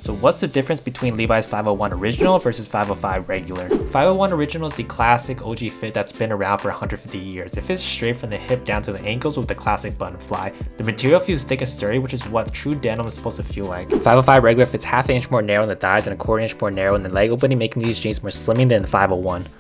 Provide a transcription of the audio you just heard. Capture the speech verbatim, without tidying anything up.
So what's the difference between Levi's five oh one Original versus five oh five Regular? five oh one Original is the classic O G fit that's been around for one hundred fifty years. It fits straight from the hip down to the ankles with the classic button fly. The material feels thick and sturdy, which is what true denim is supposed to feel like. five oh five Regular fits half an inch more narrow in the thighs and a quarter inch more narrow in the leg opening, making these jeans more slimming than the five oh one.